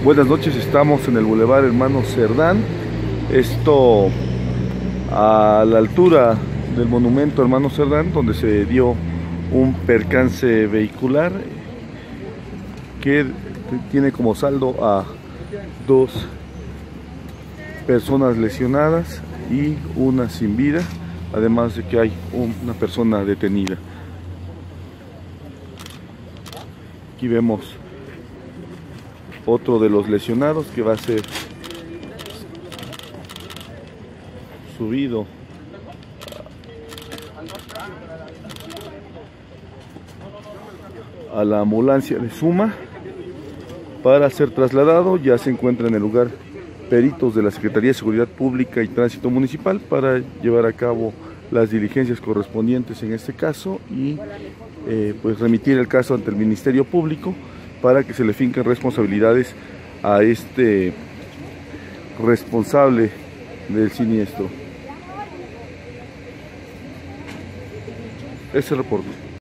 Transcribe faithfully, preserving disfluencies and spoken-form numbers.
Buenas noches, estamos en el Boulevard Hermano Cerdán, esto a la altura del monumento Hermano Cerdán, donde se dio un percance vehicular que tiene como saldo a dos personas lesionadas y una sin vida, además de que hay una persona detenida. Aquí vemos otro de los lesionados que va a ser subido a la ambulancia de Suma para ser trasladado. Ya se encuentra en el lugar peritos de la Secretaría de Seguridad Pública y Tránsito Municipal para llevar a cabo las diligencias correspondientes en este caso y eh, pues remitir el caso ante el Ministerio Público para que se le finquen responsabilidades a este responsable del siniestro. Ese reporte.